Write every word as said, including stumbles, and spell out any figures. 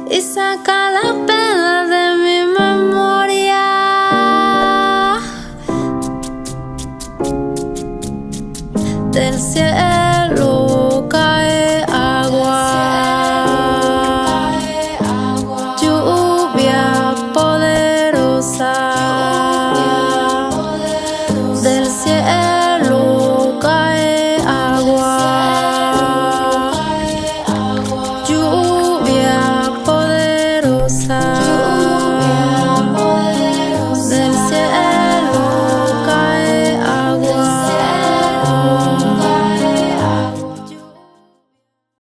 y saca las penas de mi memoria. Del cielo